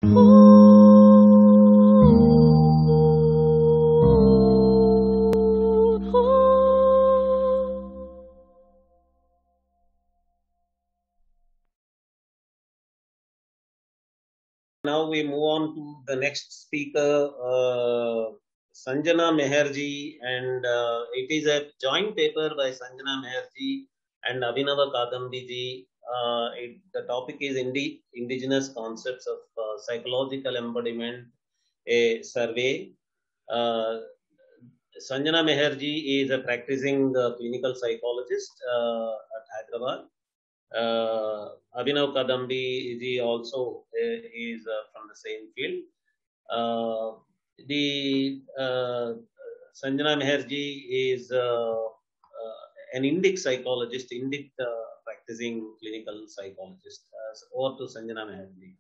Now we move on to the next speaker, Sanjana Meherji, and it is a joint paper by Sanjana Meherji and Abhinava Kadambiji. The topic is indigenous concepts of psychological embodiment, a survey. Sanjana Meherji is a practicing clinical psychologist at Hyderabad. Abhinav Kadambi ji also is from the same field. Sanjana Meherji is an Indic psychologist, Indic practicing clinical psychologist. Over to Sanjana Meherji.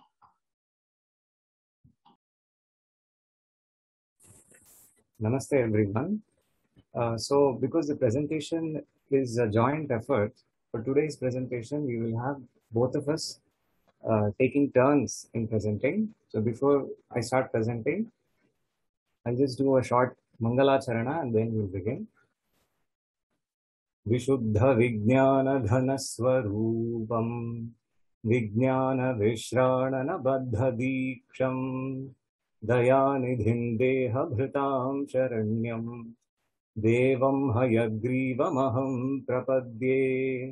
Namaste everyone. So because the presentation is a joint effort, for today's presentation we will have both of us taking turns in presenting. So before I start presenting, I'll just do a short Mangala Charana and then we'll begin. Vishuddha Vijnana Dhana Swarupam Vijnana Vishranana Baddha Diksham Dayanidhim Deha Bhritam Sharanyam Devam Hayagrivam Prapadye.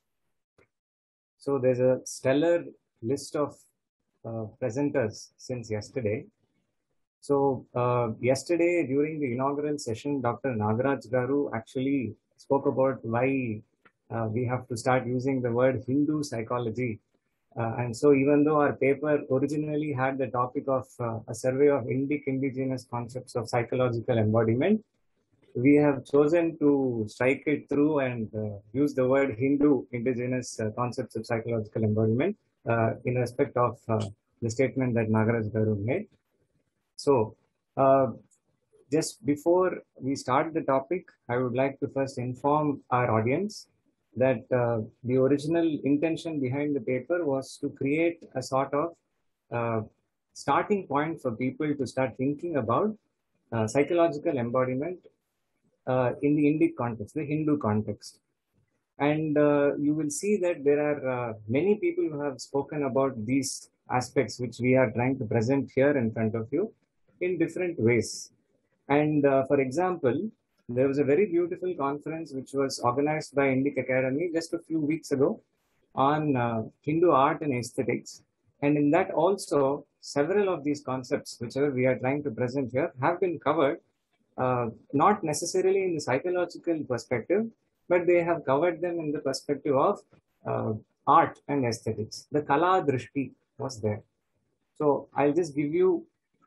So there's a stellar list of presenters since yesterday. So yesterday during the inaugural session, Dr. Nagaraj Garu actually spoke about why we have to start using the word Hindu psychology. And so even though our paper originally had the topic of a survey of Indic indigenous concepts of psychological embodiment, we have chosen to strike it through and use the word Hindu indigenous concepts of psychological embodiment in respect of the statement that Nagaraj Garu made. So just before we start the topic, I would like to first inform our audience that the original intention behind the paper was to create a sort of starting point for people to start thinking about psychological embodiment in the Indic context, the Hindu context. And you will see that there are many people who have spoken about these aspects which we are trying to present here in front of you in different ways. And for example, there was a very beautiful conference which was organized by Indic Academy just a few weeks ago on Hindu art and aesthetics. And in that also, several of these concepts, whichever we are trying to present here, have been covered, not necessarily in the psychological perspective, but they have covered them in the perspective of art and aesthetics. The Kala Drishti was there. So I'll just give you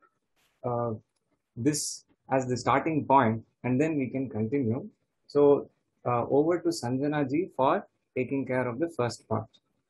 this as the starting point, and then we can continue. So over to Sanjana ji for taking care of the first part.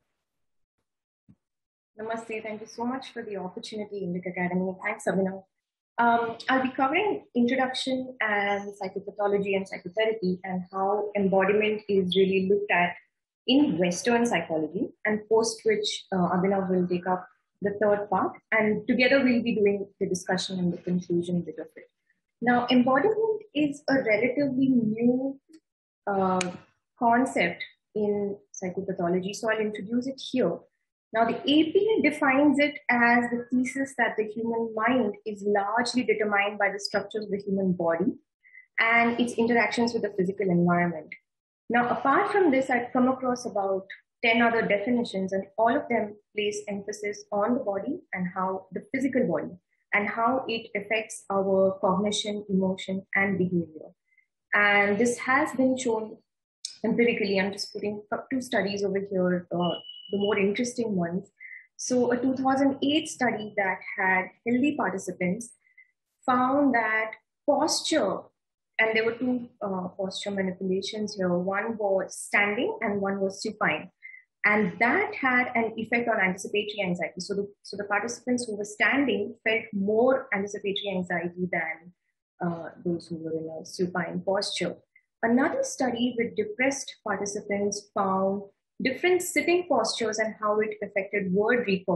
Namaste. Thank you so much for the opportunity, Indic Academy. Thanks, Abhinav. I'll be covering introduction and psychopathology and psychotherapy and how embodiment is really looked at in Western psychology, and post which Abhinav will take up the third part, and together we'll be doing the discussion and the conclusion bit of it. Now, embodiment is a relatively new concept in psychopathology, so I'll introduce it here. Now, the APA defines it as the thesis that the human mind is largely determined by the structures of the human body and its interactions with the physical environment. Now, apart from this, I've come across about 10 other definitions, and all of them place emphasis on the body and how the physical body and how it affects our cognition, emotion, and behavior. And this has been shown empirically. I'm just putting up two studies over here, the more interesting ones. So a 2008 study that had healthy participants found that posture, and there were two posture manipulations here. One was standing and one was supine. And that had an effect on anticipatory anxiety. So the participants who were standing felt more anticipatory anxiety than those who were in a supine posture. Another study with depressed participants found different sitting postures and how it affected word recall.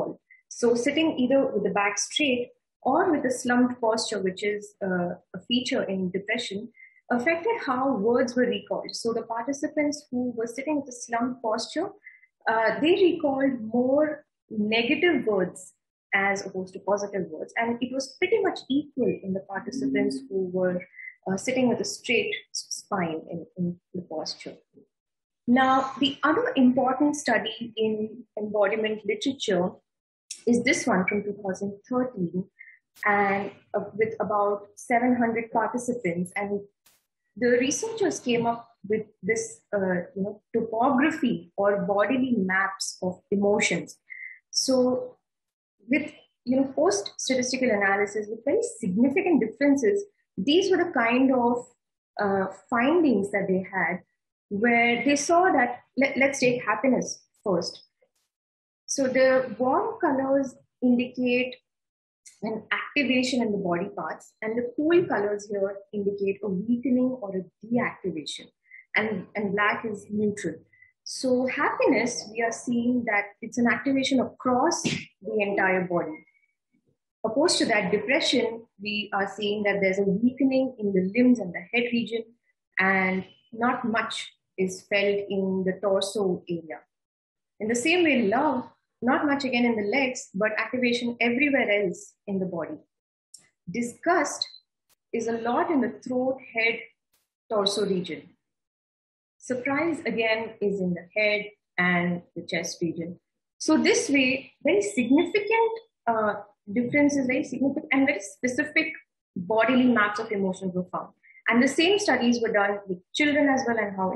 So sitting either with the back straight or with a slumped posture, which is a feature in depression, affected how words were recalled. So the participants who were sitting with a slumped posture, they recalled more negative words as opposed to positive words. And it was pretty much equal in the participants who were sitting with a straight spine in the posture. Now, the other important study in embodiment literature is this one from 2013, and with about 700 participants. And the researchers came up with this topography or bodily maps of emotions. So with post statistical analysis with very significant differences, these were the kind of findings that they had, where they saw that, let's take happiness first. So the warm colors indicate an activation in the body parts, and the cool colors here indicate a weakening or a deactivation, and black is neutral. So happiness, we are seeing that it's an activation across the entire body. Opposed to that, depression, we are seeing that there's a weakening in the limbs and the head region, and not much is felt in the torso area. In the same way, love, not much again in the legs, but activation everywhere else in the body. Disgust is a lot in the throat, head, torso region. Surprise again is in the head and the chest region. So this way, very significant differences, very significant and very specific bodily maps of emotions were found. And the same studies were done with children as well, and how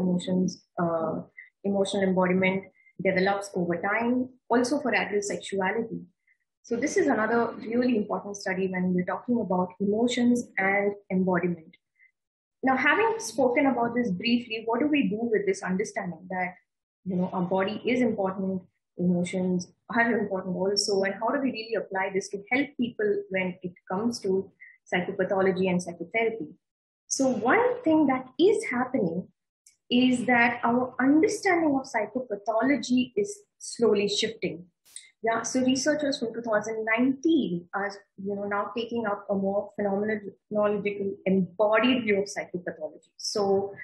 emotional embodiment develops over time, also for adult sexuality. So this is another really important study when we're talking about emotions and embodiment. Now, having spoken about this briefly, what do we do with this understanding that our body is important, emotions are important also, and how do we really apply this to help people when it comes to psychopathology and psychotherapy? So one thing that is happening is that our understanding of psychopathology is slowly shifting. Yeah, so researchers from 2019 are now taking up a more phenomenological, embodied view of psychopathology. So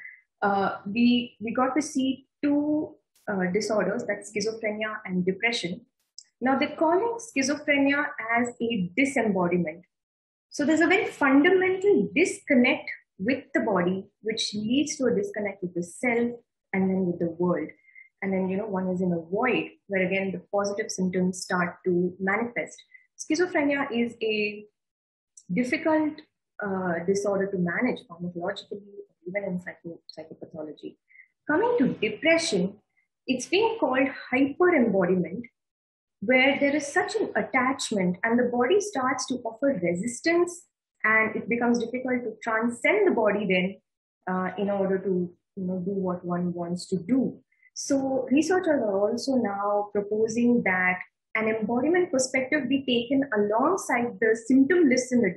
we got to see two disorders, that's schizophrenia and depression. Now they're calling schizophrenia as a disembodiment. So there's a very fundamental disconnect with the body, which leads to a disconnect with the self and then with the world. And then, one is in a void where again, the positive symptoms start to manifest. Schizophrenia is a difficult disorder to manage pharmacologically, even in psychopathology. Coming to depression, it's being called hyper-embodiment, where there is such an attachment and the body starts to offer resistance, and it becomes difficult to transcend the body then in order to do what one wants to do. So researchers are also now proposing that an embodiment perspective be taken alongside the symptom lists in the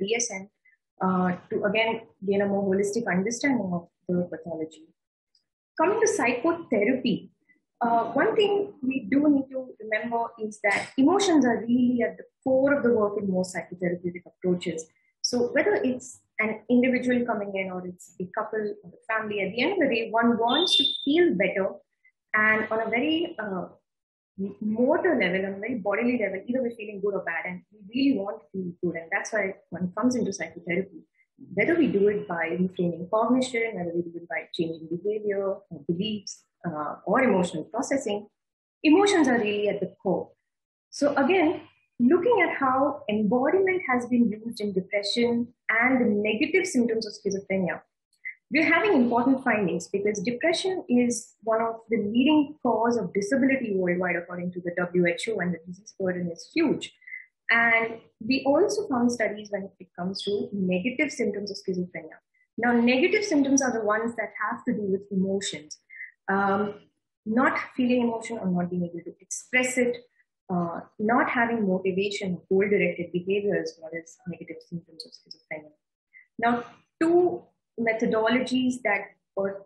DSM to again gain a more holistic understanding of the pathology. Coming to psychotherapy, one thing we do need to remember is that emotions are really at the core of the work in most psychotherapeutic approaches. So whether it's an individual coming in or it's a couple or a family, at the end of the day, one wants to feel better. And on a very motor level, on a very bodily level, either we're feeling good or bad, and we really want to feel good. And that's why one comes into psychotherapy, whether we do it by reframing cognition, whether we do it by changing behavior or beliefs or emotional processing, emotions are really at the core. So again, looking at how embodiment has been used in depression and the negative symptoms of schizophrenia, we're having important findings because depression is one of the leading cause of disability worldwide, according to the WHO, and the disease burden is huge. And we also found studies when it comes to negative symptoms of schizophrenia. Now, negative symptoms are the ones that have to do with emotions, not feeling emotion or not being able to express it, not having motivation, goal-directed behavior is what is negative symptoms of schizophrenia. Now, two methodologies that or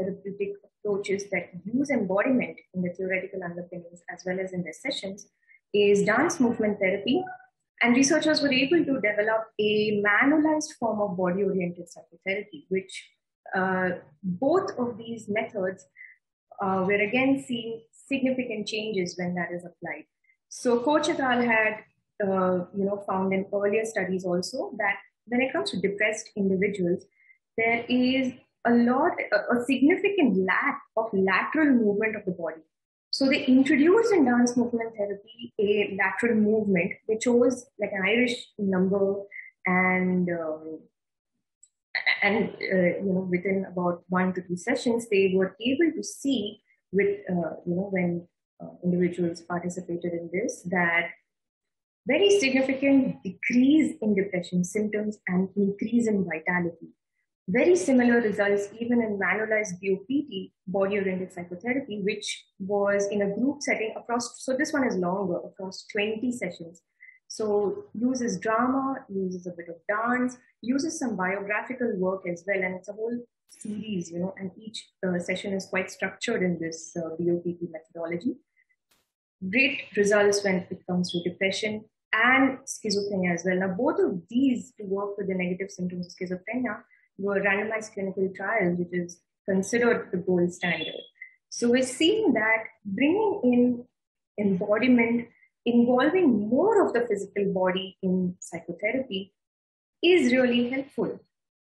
psychotherapeutic approaches that use embodiment in the theoretical underpinnings as well as in their sessions is dance movement therapy. And researchers were able to develop a manualized form of body-oriented psychotherapy, which both of these methods were again seeing significant changes when that is applied. So Koch et al. Had found in earlier studies also that when it comes to depressed individuals, there is a significant lack of lateral movement of the body. So they introduced in dance movement therapy a lateral movement. They chose like an Irish number, and within about 1 to 2 sessions, they were able to see with when individuals participated in this, that very significant decrease in depression symptoms and increase in vitality. Very similar results even in manualized BOPT, body-oriented psychotherapy, which was in a group setting across, so this one is longer, across 20 sessions. So uses drama, uses a bit of dance, uses some biographical work as well, and it's a whole series, and each session is quite structured in this BOPT methodology. Great results when it comes to depression and schizophrenia as well. Now, both of these to work with the negative symptoms of schizophrenia were randomized clinical trials, which is considered the gold standard. So we're seeing that bringing in embodiment, involving more of the physical body in psychotherapy is really helpful.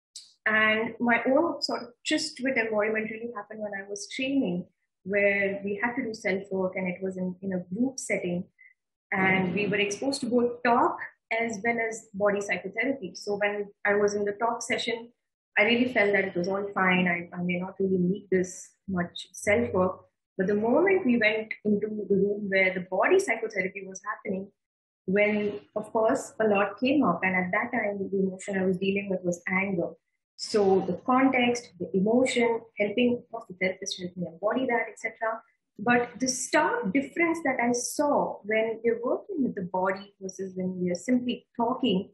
And my own sort of tryst with embodiment really happened when I was training, where we had to do self-work, and it was in a group setting, and we were exposed to both talk as well as body psychotherapy. So when I was in the talk session, I really felt that it was all fine. I may not really need this much self-work. But the moment we went into the room where the body psychotherapy was happening, when, of course, a lot came up. And at that time, the emotion I was dealing with was anger. So the context, the emotion, helping, of course, the therapist helped me embody that, etc. But the stark difference that I saw when we're working with the body versus when we are simply talking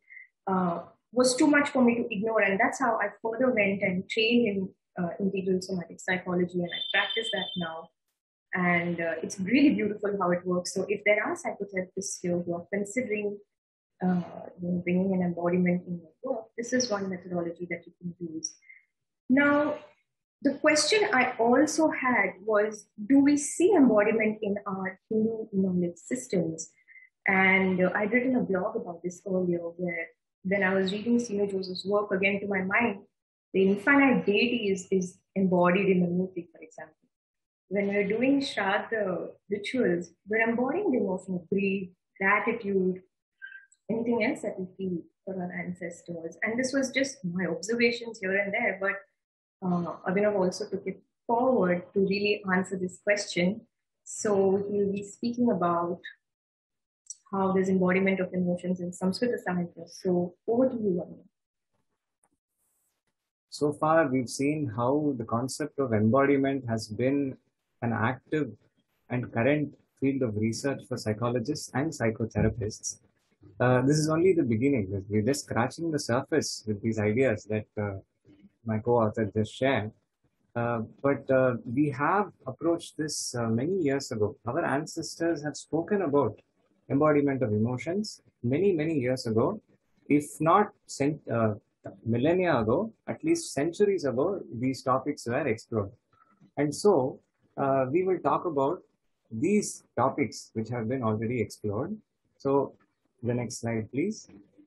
was too much for me to ignore. And that's how I further went and trained in integral somatic psychology, and I practice that now. And it's really beautiful how it works. So if there are psychotherapists here who are considering bringing an embodiment in your work, this is one methodology that you can use. Now, the question I also had was, do we see embodiment in our Hindu knowledge systems? And I'd written a blog about this earlier, where when I was reading Sino Joseph's work, again to my mind, the infinite deity is embodied in the Murti, for example. When we're doing Shraddha rituals, we're embodying the emotion of grief, gratitude, anything else that we feel for our ancestors. And this was just my observations here and there, but Abhinav also took it forward to really answer this question. So he'll be speaking about how there's embodiment of emotions in Samskrita Sahitya. So over to you, Abhinav. So far, we've seen how the concept of embodiment has been an active and current field of research for psychologists and psychotherapists. This is only the beginning. We're just scratching the surface with these ideas that my co-author just shared. But we have approached this many years ago. Our ancestors have spoken about embodiment of emotions many, many years ago. If not millennia ago, at least centuries ago, these topics were explored. And so we will talk about these topics which have been already explored. So the next slide, please.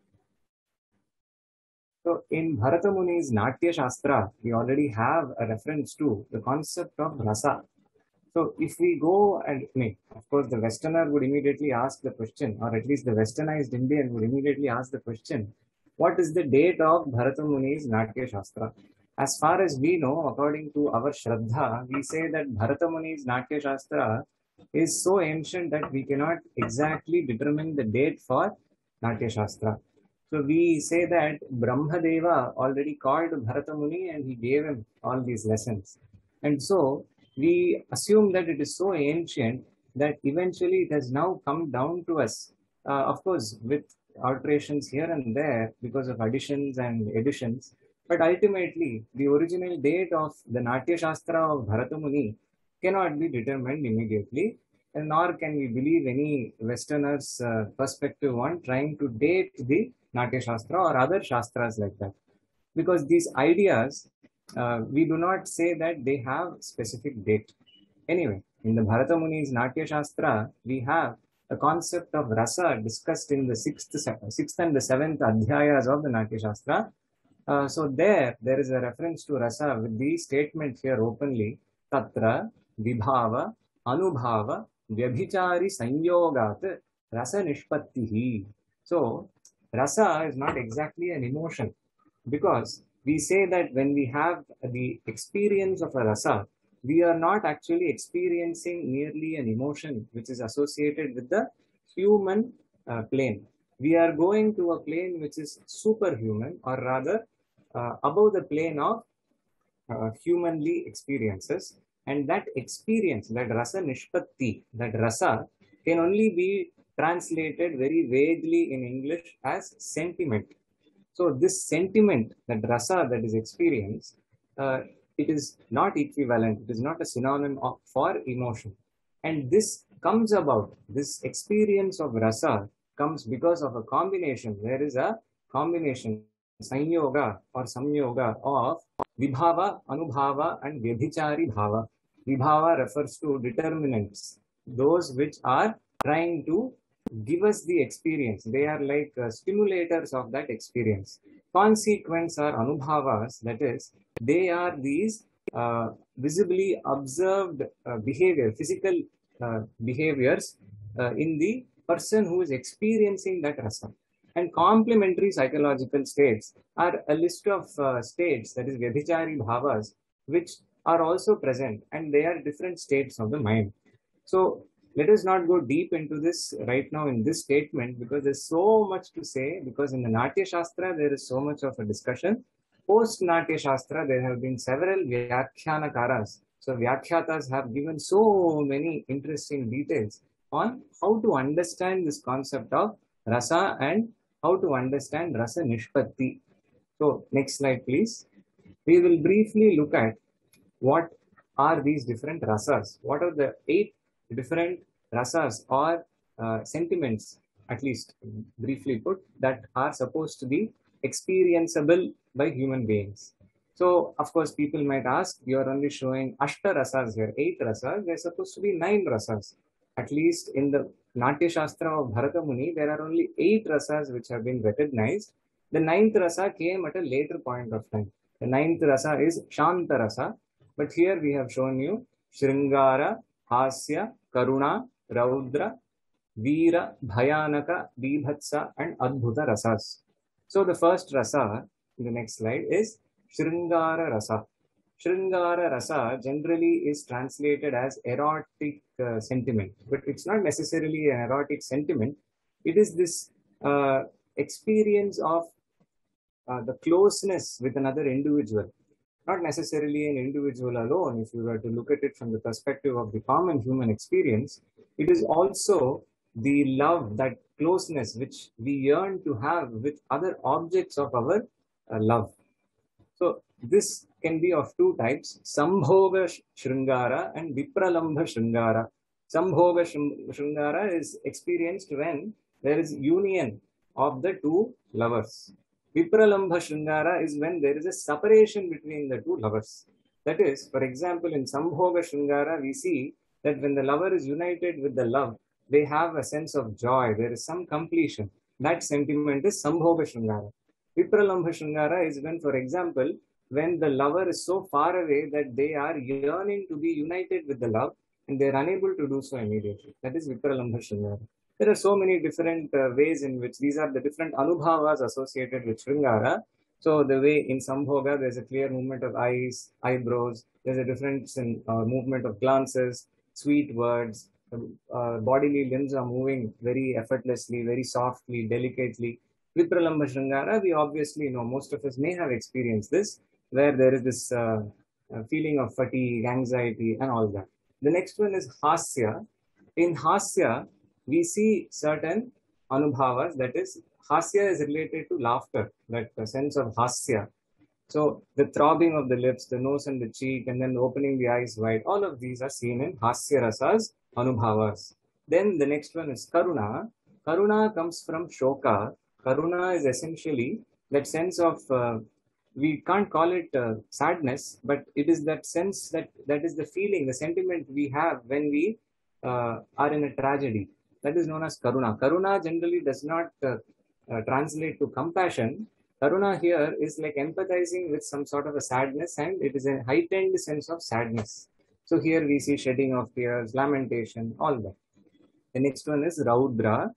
So in Bharata Muni's Natya Shastra, we already have a reference to the concept of rasa. So if we go and, of course, the Westerner would immediately ask the question, or at least the Westernized Indian would immediately ask the question, what is the date of Bharata Muni's Natya Shastra? As far as we know, according to our Shraddha, we say that Bharata Muni's Natya Shastra is so ancient that we cannot exactly determine the date for Natya Shastra. So we say that Brahmadeva already called Bharata Muni and he gave him all these lessons. And so we assume that it is so ancient that eventually it has now come down to us, of course, with alterations here and there because of additions and additions. But ultimately, the original date of the Natya Shastra of Bharata Muni cannot be determined immediately. and nor can we believe any Westerner's perspective on trying to date the Natya Shastra or other Shastras like that. Because these ideas, we do not say that they have specific date. Anyway, in the Bharata Muni's Natya Shastra, we have the concept of rasa discussed in the sixth and the seventh adhyayas of the Natya Shastra. So there is a reference to rasa with the statement here openly, tatra vibhava anubhava vyabhichari sanyogat rasa nishpattihi. So rasa is not exactly an emotion, because we say that when we have the experience of a rasa, we are not actually experiencing merely an emotion which is associated with the human plane. We are going to a plane which is superhuman, or rather above the plane of humanly experiences. And that experience, that rasa nishpatti, that rasa can only be translated very vaguely in English as sentiment. So this sentiment, that rasa that is experienced, it is not equivalent, it is not a synonym for emotion. And this comes about, this experience of rasa comes because of a combination. There is a combination, sanyoga or samyoga of vibhava, anubhava and vyabhichari bhava. Vibhava refers to determinants, those which are trying to give us the experience. They are like stimulators of that experience. Consequents are anubhavas, that is, they are these visibly observed behavior, physical behaviors in the person who is experiencing that rasa. And complementary psychological states are a list of states, that is vyabhichari bhavas, which are also present, and they are different states of the mind. So let us not go deep into this right now in this statement, because there's so much to say, because in the Natya Shastra there is so much of a discussion. Post Natya Shastra there have been several Vyakhyanakaras. So Vyakhyatas have given so many interesting details on how to understand this concept of rasa and how to understand rasa nishpatti. So next slide please. We will briefly look at what are these different rasas. What are the 8 different rasas or sentiments, at least briefly put, that are supposed to be experienceable by human beings. So of course people might ask, you are only showing ashta rasas here, 8 rasas. There are supposed to be 9 rasas. At least in the Natya Shastra of Bharata Muni, there are only 8 rasas which have been recognized. The 9th rasa came at a later point of time. The 9th rasa is Shanta rasa. But here we have shown you Shringara, Hasya, Karuna, Raudra, Veera, Bhayanaka, Bibhatsa and Adbhuta rasas. So the first rasa in the next slide is Shringara rasa. Shringara rasa generally is translated as erotic sentiment, but it's not necessarily an erotic sentiment. It is this experience of the closeness with another individual. Not necessarily an individual alone. If you were to look at it from the perspective of the common human experience, it is also the love, that closeness which we yearn to have with other objects of our love. So this can be of 2 types, Sambhoga Shringara and Vipralambha Shringara. Sambhoga Shringara is experienced when there is union of the 2 lovers. Vipralambha Shringara is when there is a separation between the 2 lovers. That is, for example, in Sambhoga Shringara, we see that when the lover is united with the love, they have a sense of joy. There is some completion. That sentiment is Sambhoga Shringara. Vipralambha Shringara is when, for example, when the lover is so far away that they are yearning to be united with the love and they are unable to do so immediately. That is Vipralambha Shringara. There are so many different ways in which these are the different anubhavas associated with Shringara. So the way in Sambhoga, there's a clear movement of eyes, eyebrows. There's a difference in movement of glances, sweet words. Bodily limbs are moving very effortlessly, very softly, delicately. Vipralambha Shringara, we obviously know, most of us may have experienced this, where there is this feeling of fatigue, anxiety, and all that. The next one is Hasya. In Hasya, we see certain anubhavas, that is, Hasya is related to laughter, that sense of Hasya. So the throbbing of the lips, the nose and the cheek, and then opening the eyes wide, all of these are seen in Hasya Rasas, Anubhavas. Then the next one is Karuna. Karuna comes from Shoka. Karuna is essentially that sense of, we can't call it sadness, but it is that sense that is the feeling, the sentiment we have when we are in a tragedy. That is known as Karuna. Karuna generally does not translate to compassion. Karuna here is like empathizing with some sort of a sadness, and it is a heightened sense of sadness. So here we see shedding of tears, lamentation, all that. The next one is Raudra.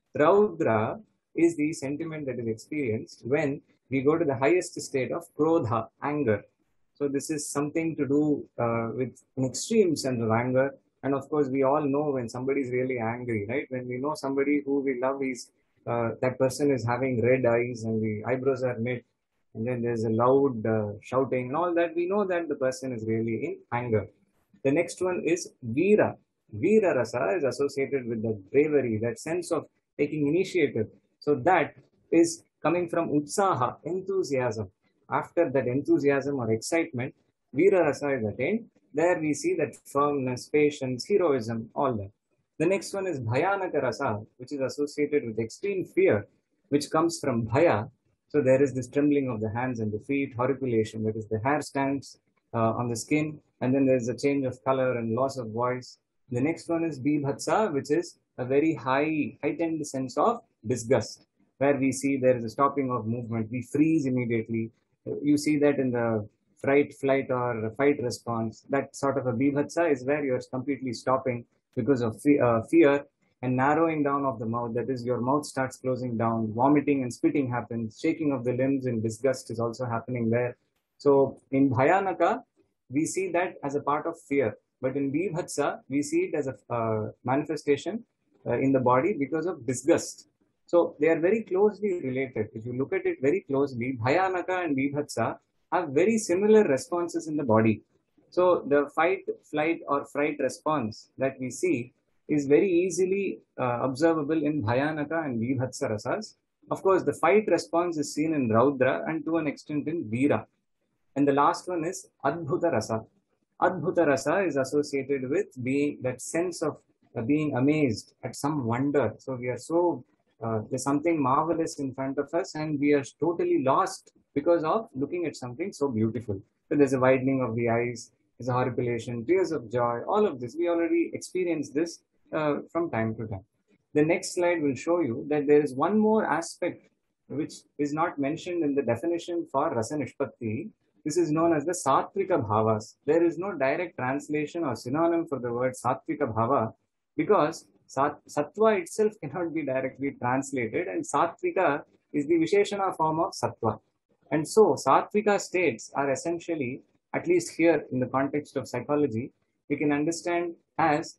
Raudra is the sentiment that is experienced when we go to the highest state of Krodha, anger. So this is something to do with an extreme sense of anger. And of course, we all know when somebody is really angry, right? When we know somebody who we love is that person is having red eyes and the eyebrows are knit, and then there's a loud shouting and all that, we know that the person is really in anger. The next one is Veera. Veera Rasa is associated with the bravery, that sense of taking initiative. So that is coming from Utsaha, enthusiasm. After that enthusiasm or excitement, Veera Rasa is attained. There we see that firmness, patience, heroism, all that. The next one is Bhayanaka Rasa, which is associated with extreme fear, which comes from Bhaya. So there is this trembling of the hands and the feet, horripilation, that is the hair stands on the skin, and then there's a change of color and loss of voice. The next one is Bibhatsa, which is a very heightened sense of disgust, where we see there is a stopping of movement. We freeze immediately. You see that in the fright, flight, or fight response. That sort of a Bibhatsa is where you're completely stopping because of fear and narrowing down of the mouth. That is, your mouth starts closing down, vomiting and spitting happens, shaking of the limbs in disgust is also happening there. So in Bhayanaka, we see that as a part of fear. But in Bibhatsa, we see it as a manifestation in the body because of disgust. So they are very closely related. If you look at it very closely, Bhayanaka and Bibhatsa have very similar responses in the body. So the fight, flight, or fright response that we see is very easily observable in Bhayanaka and Bibhatsa Rasas. Of course, the fight response is seen in Raudra and to an extent in Veera. And the last one is Adbhuta Rasa. Adbhuta Rasa is associated with being that sense of being amazed at some wonder. So we are so, there's something marvelous in front of us and we are totally lost because of looking at something so beautiful. So there's a widening of the eyes, there's a horripilation, tears of joy, all of this. We already experienced this from time to time. The next slide will show you that there is one more aspect which is not mentioned in the definition for Rasa Nishpatti. This is known as the Sattvika Bhavas. There is no direct translation or synonym for the word Sattvika Bhava because Sattva itself cannot be directly translated, and Sattvika is the Visheshana form of Sattva. And so Sattvika states are essentially, at least here in the context of psychology, we can understand as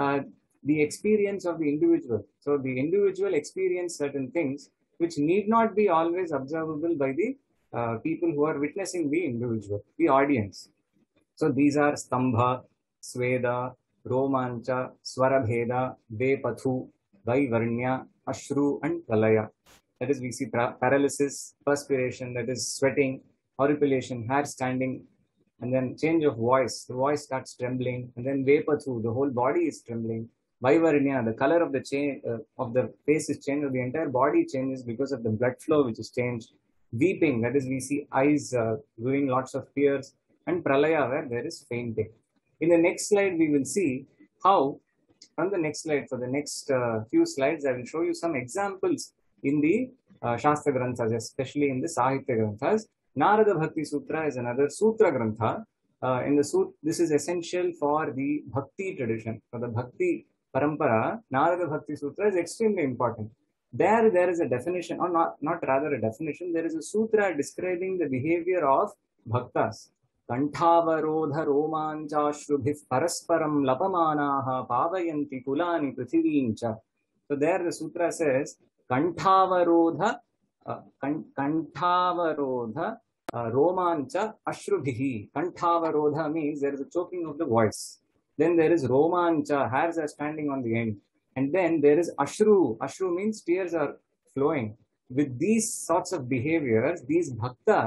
the experience of the individual. So the individual experience certain things which need not be always observable by the people who are witnessing the individual, the audience. So these are Stambha, Sweda, Romancha, Swarabheda, Vepathu, Vaivarnya, Ashru, and Pralaya. That is, we see paralysis, perspiration, that is sweating, horripilation, hair standing, and then change of voice. The voice starts trembling, and then Vepathu, the whole body is trembling. Vaivarnya, the color of the face is changed, or the entire body changes because of the blood flow which is changed. Weeping, that is, we see eyes doing lots of tears, and Pralaya, where there is fainting. In the next slide, we will see how, on the next slide, for the next few slides, I will show you some examples in the Shastra Granthas, especially in the Sahitya Granthas. Narada Bhakti Sutra is another Sutra Grantha. This is essential for the Bhakti tradition. For the Bhakti Parampara, Narada Bhakti Sutra is extremely important. There is a definition, or not rather a definition, there is a sutra describing the behavior of bhaktas. Kantavarodha romanchashrubhif parasparam lapamanaha pavayanti kulani prithivimcha. So there the sutra says, Kantavarodha romancha ashrubhihi. Kantavarodha means there is a choking of the voice. Then there is romancha, hairs are standing on the end. And then there is ashru. Ashru means tears are flowing. With these sorts of behaviors, these bhaktas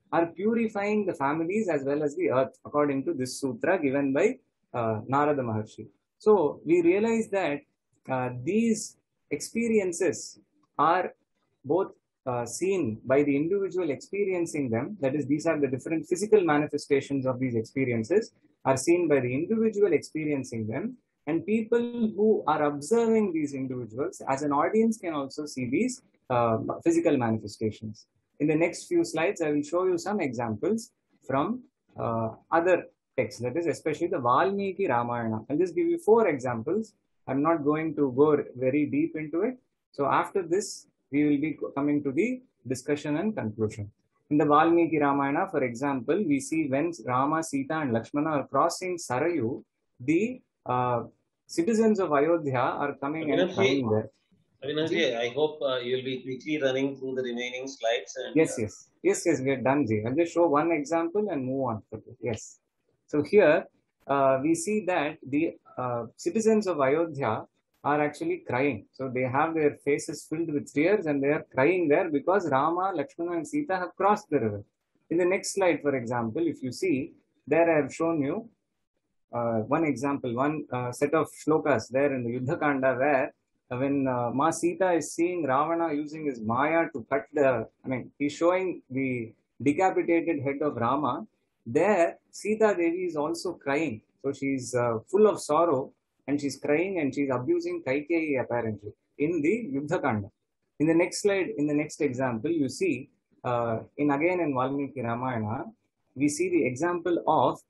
are purifying the families as well as the earth, according to this sutra given by Narada Maharshi. So we realize that these experiences are both seen by the individual experiencing them, that is, these are the different physical manifestations of these experiences, are seen by the individual experiencing them, and people who are observing these individuals as an audience can also see these physical manifestations. In the next few slides, I will show you some examples from other texts, that is, especially the Valmiki Ramayana. I'll just give you 4 examples. I'm not going to go very deep into it. So after this, we will be coming to the discussion and conclusion. In the Valmiki Ramayana, for example, we see when Rama, Sita and Lakshmana are crossing Sarayu, the citizens of Ayodhya are coming and coming there. Avinash, I hope you will be quickly running through the remaining slides. And, Yes, we are done, Ji. I'll just show one example and move on. Yes. So here we see that the citizens of Ayodhya are actually crying. So they have their faces filled with tears and they are crying there because Rama, Lakshmana and Sita have crossed the river. In the next slide, for example, if you see, there I have shown you one example, one set of shlokas there in the Yuddha Kanda where when Ma Sita is seeing Ravana using his Maya to cut he's showing the decapitated head of Rama. There, Sita Devi is also crying. So she's full of sorrow and she's crying and she's abusing Kaikeyi apparently in the Yuddha Kanda. In the next slide, in the next example, you see, in Valmiki Ramayana, we see the example of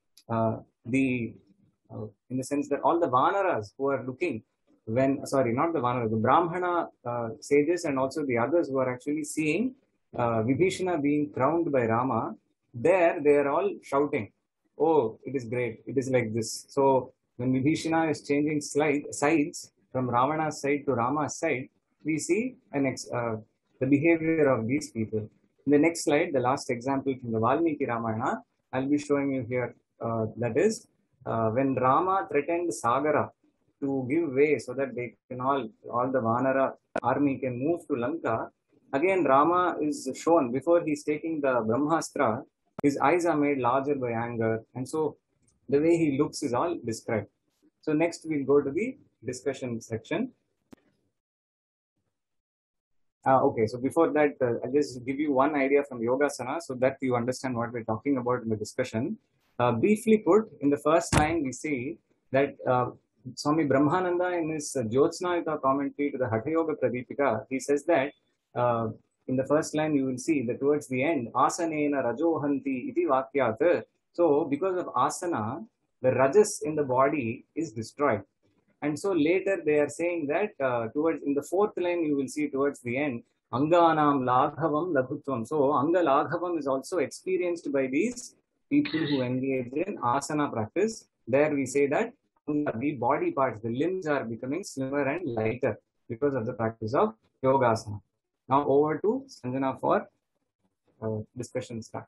in the sense that all the Vanaras who are looking, not the Vanaras, the Brahmana sages and also the others who are actually seeing Vibhishana being crowned by Rama, there they are all shouting, "Oh, it is great, it is like this." So when Vibhishana is changing sides from Ravana's side to Rama's side, we see the behavior of these people. In the next slide, the last example from the Valmiki Ramayana, I'll be showing you here, that is, when Rama threatened Sagara to give way so that they can all the Vanara army can move to Lanka, again Rama is shown before he's taking the Brahmastra, his eyes are made larger by anger, and so the way he looks is all described. So next we'll go to the discussion section. Okay, so before that, I'll just give you one idea from Yogasana so that you understand what we're talking about in the discussion. Briefly put, in the first line, we see that Swami Brahmananda in his Jyotsnayuta commentary to the Hatha Yoga Pradipika, he says that in the first line, you will see that towards the end, asanena rajohanti iti vakyat. So, because of asana, the rajas in the body is destroyed. And so later they are saying that in the 4th line, you will see towards the end, Anganam Laghavam Laghutvam. So Anga Laghavam is also experienced by these people who engage in asana practice. There we say that the body parts, the limbs are becoming slimmer and lighter because of the practice of Yogasana. Now over to Sanjana for discussion start.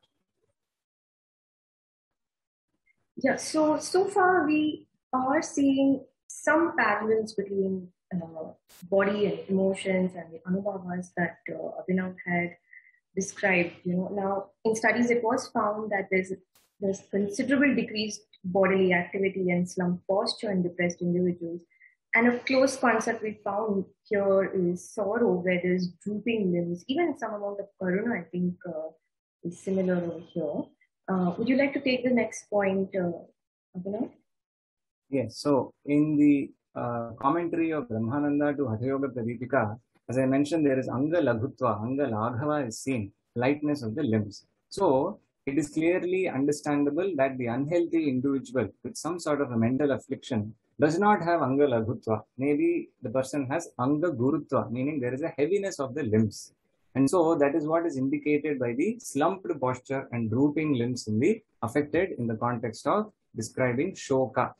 Yeah, so far we are seeing some parallels between body and emotions and the anubhavas that Abhinav had described. Now in studies it was found that there's considerable decreased bodily activity and slumped posture in depressed individuals. And a close concept we found here is sorrow, where there's drooping limbs. Even some amount of karuna, I think, is similar over here. Would you like to take the next point, Abhinav? Yes, so in the commentary of Brahmananda to Hatha Yoga Pradipika, as I mentioned, there is Anga Laghutva, Anga Laghava is seen, lightness of the limbs. So it is clearly understandable that the unhealthy individual with some sort of a mental affliction does not have Anga Laghutva. Maybe the person has Anga Gurutva, meaning there is a heaviness of the limbs. And so that is what is indicated by the slumped posture and drooping limbs in the affected in the context of describing Shoka.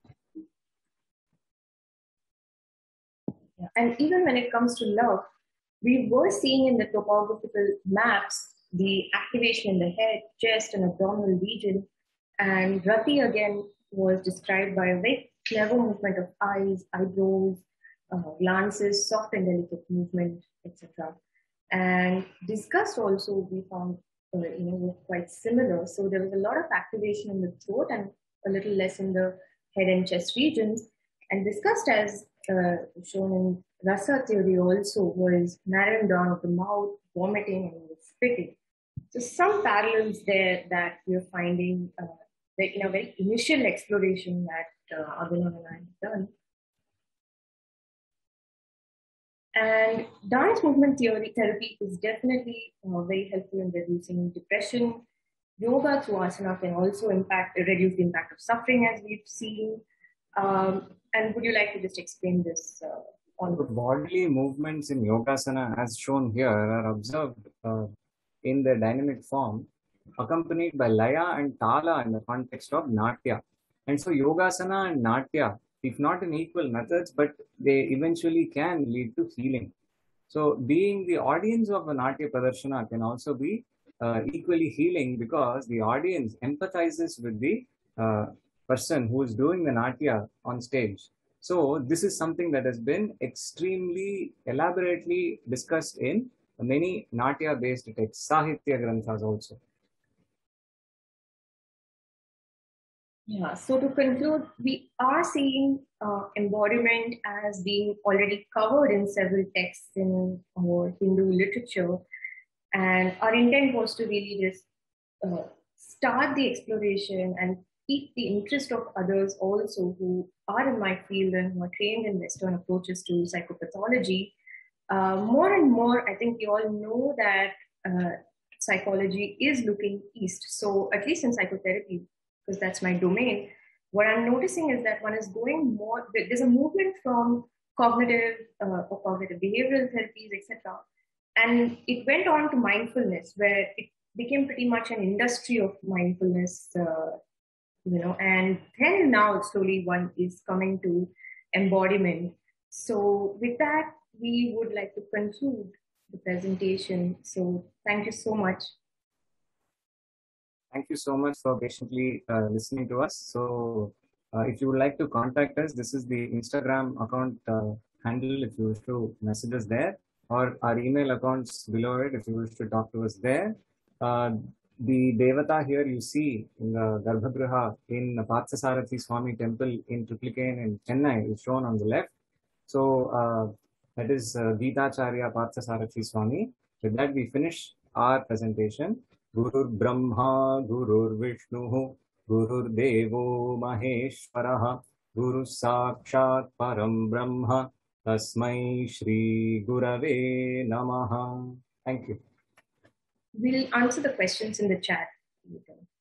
And even when it comes to love, we were seeing in the topographical maps the activation in the head, chest, and abdominal region. And Rati again was described by a very clever movement of eyes, eyebrows, glances, soft and delicate movement, etc. And disgust also we found were quite similar. So there was a lot of activation in the throat and a little less in the head and chest regions. And discussed as shown in Rasa theory also was narrowing down of the mouth, vomiting, and spitting. So some parallels there that we're finding in a very initial exploration that Abhinav and I have done. And dance movement therapy is definitely very helpful in reducing depression. Yoga through asana can also reduce the impact of suffering, as we've seen. And would you like to just explain this? The bodily movements in Yogasana, as shown here, are observed in their dynamic form, accompanied by Laya and Tala in the context of Natya. And so Yogasana and Natya, if not in equal methods, but they eventually can lead to healing. So being the audience of a Natya Pradarshana can also be equally healing, because the audience empathizes with the person who is doing the Natya on stage. So this is something that has been extremely elaborately discussed in many Natya-based texts, Sahitya Granthas also. Yeah, so to conclude, we are seeing embodiment as being already covered in several texts in our Hindu literature. And our intent was to really just start the exploration and pique the interest of others also who are in my field and who are trained in Western approaches to psychopathology. More and more, I think we all know that psychology is looking east. So at least in psychotherapy, because that's my domain, what I'm noticing is that one is going more, there's a movement from cognitive or cognitive behavioral therapies, etc. And it went on to mindfulness, where it became pretty much an industry of mindfulness, and then now slowly one is coming to embodiment. So with that, we would like to conclude the presentation. So thank you so much. Thank you so much for patiently listening to us. So if you would like to contact us, this is the Instagram account handle if you wish to message us there, or our email accounts below it if you wish to talk to us there. The Devata here you see in the Garbhagriha in Parthasarathi Swami temple in Triplicane in Chennai is shown on the left. So that is Geetacharya Parthasarathi Swami. With that, we finish our presentation. Gurur Brahma, Gurur Vishnu, Gurur Devo Maheshwaraha, Guru Sakshat Param Brahma, Tasmai Shri Gurave Namaha. Thank you. We'll answer the questions in the chat.